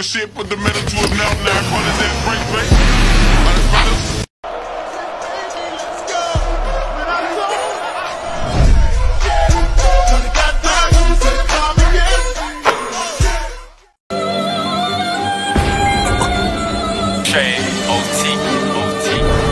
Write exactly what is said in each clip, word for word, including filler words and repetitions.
talking shit, put the metal to his mouth, nine pointers at break, break. Hundred brothers. O T, O T.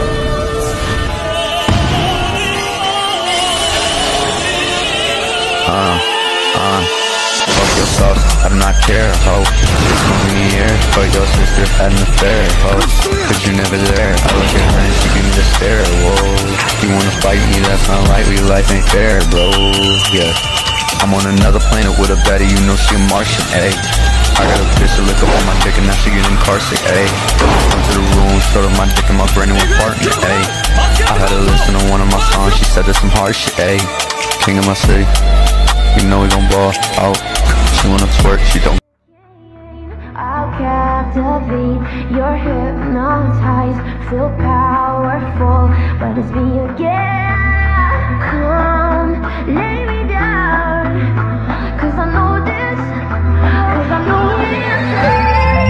Uh, uh, fuck yourself, I do not care, ho. It's twenty years, but your sister had an affair, ho. Cause you never there, I look at her and she give me the stare, whoa. You wanna fight me, that's not right, your life ain't fair, bro, yeah. I'm on another planet with a baddie, you know she a Martian, ayy. I got a bitch to lick up on my dick and now she getting incarcerated, ayy. Come to the room, showed her my dick and my brand new apartment, ayy. I had her listen to one of my songs, she said there's some hard shit, ayy. King of my city, you know we gon' ball out. She wanna twerk, she don't. I'll captivate, you're hypnotized, feel powerful, but it's me again. Come, lay me down, cause I know this, cause I know this.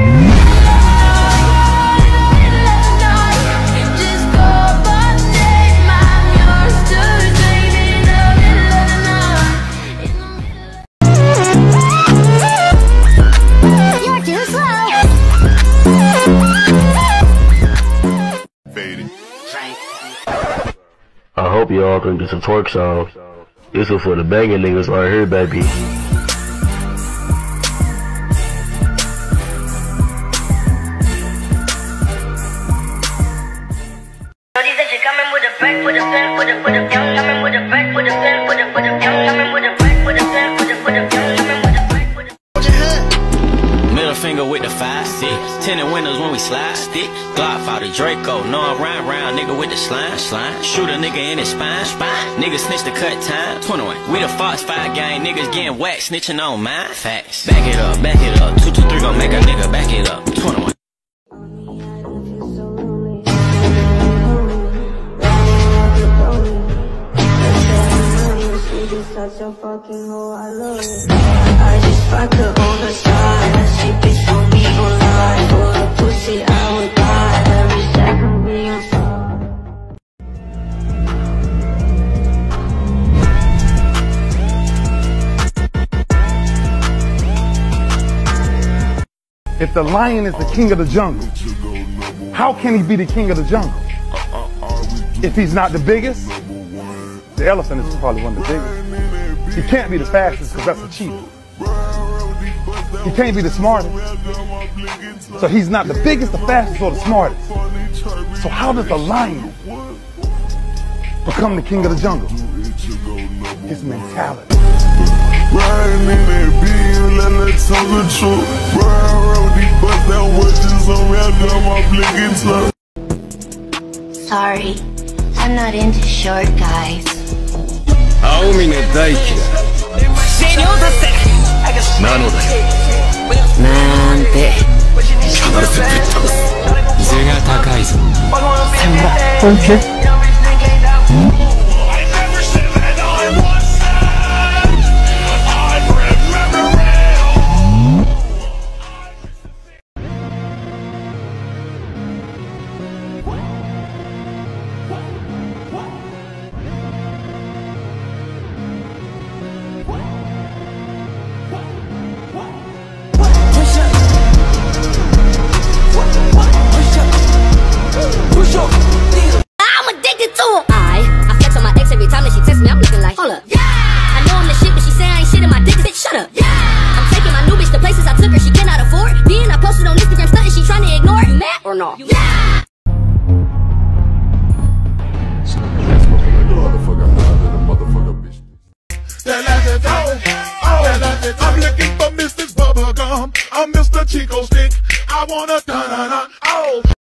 I hope y'all can get some twerk songs. This is for the banging niggas right here, baby. Middle finger with the five stick, tinted windows when we slide stick. Glock out the Draco, no I'm round round nigga with the slime slime. Shoot a nigga in his spine spine. Nigga snitch the cut time. twenty-one. We the Fox five gang niggas getting whacked snitching on mine. Facts. Back it up, back it up. Two two three gon' make a nigga back it up. twenty-one. Such a fucking hoe, I love it. I just fuck her on the side. That shit bitch for me online. For the pussy I would buy. Every second being fun. If the lion is the king of the jungle, how can he be the king of the jungle? If he's not the biggest, the elephant is probably one of the biggest. He can't be the fastest because that's a cheetah. He can't be the smartest. So he's not the biggest, the fastest, or the smartest. So how does the lion become the king of the jungle? His mentality. Riding in that beam, let her tell the truth. Ride around these bust down watches around down my blinking stuff. Sorry, I'm not into short guys. 青峰大輝だ。なのだよ。 なんて必ずぶっ倒す。 背が高いぞ。 さよなら、本気。 Hold up. Yeah. I know I'm the shit, but she say I ain't shit in my dick. Bitch, shut up. Yeah. I'm taking my new bitch to places I took her. She cannot afford. Being I posted on Instagram stunting, she trying to ignore it. You mad or no? Yeah. I'm looking for Missus Bubblegum. I'm Mister Chico Stick. I wanna da da da. Oh.